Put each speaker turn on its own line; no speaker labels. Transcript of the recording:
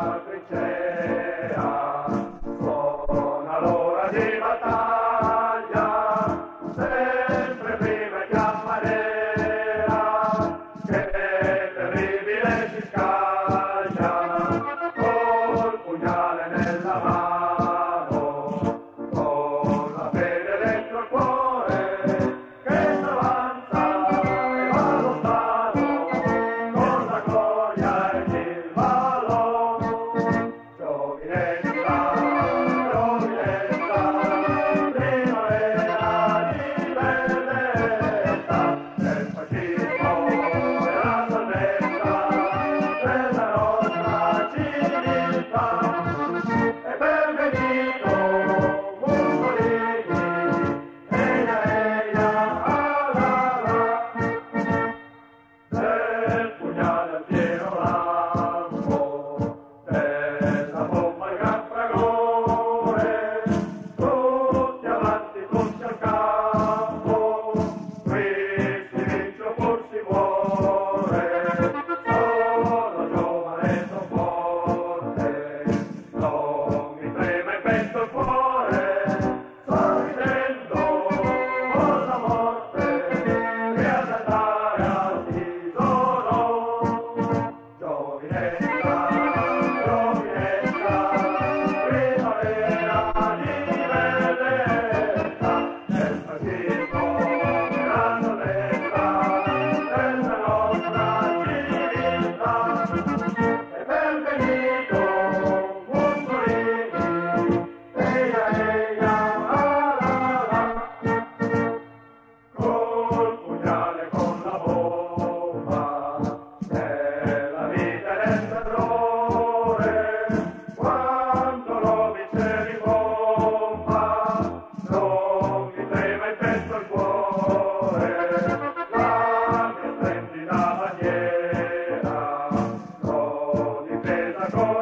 nella trincea, suona l'ora di battaglia, sempre prima che apparea, che terribile si scaglia, col pugnale nella mano, con la fede dentro il cuore, che s'avanza e va lontano, con la gloria e il valore. Giovinezza, giovinezza, primavera di bellezza, del fascismo e la salvezza della nostra civiltà. E benvenuto Mussolini, eia eia, alla la, del pugnale al pieno lampo, della bomba al gran fragore, tutti avanti, tutti al campo, qui si vince o pur si muore, sono giovane e son forte, non mi trema in petto il cuore, sorridendo con la morte, e ad andare al tesoro. Giovinezza, giovinezza, primavera di bellezza, del fascismo e la salvezza della nostra civiltà. E benvenuto Mussolini, eia eia, alla la, col pugnale con la bomba, della vita e del terrore, quando lo vince di bomba, non mi trema in petto il cuore, la mia splendida bandiera, l'ho difesa con